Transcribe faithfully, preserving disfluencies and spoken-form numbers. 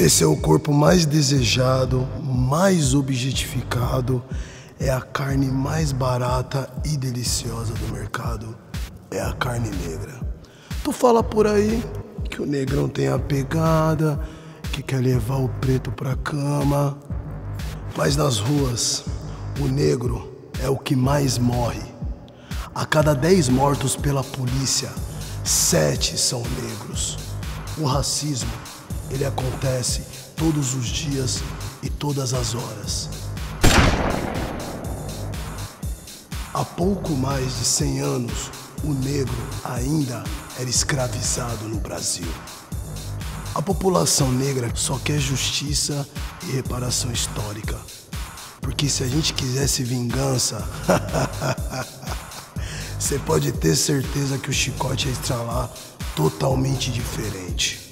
Esse é o corpo mais desejado, mais objetificado, é a carne mais barata e deliciosa do mercado, é a carne negra. Tu fala por aí que o negrão tem a pegada, que quer levar o preto pra cama, mas nas ruas, o negro é o que mais morre. A cada dez mortos pela polícia, sete são negros. O racismo, ele acontece todos os dias e todas as horas. Há pouco mais de cem anos, o negro ainda era escravizado no Brasil. A população negra só quer justiça e reparação histórica. Porque se a gente quisesse vingança, você pode ter certeza que o chicote ia estralar totalmente diferente.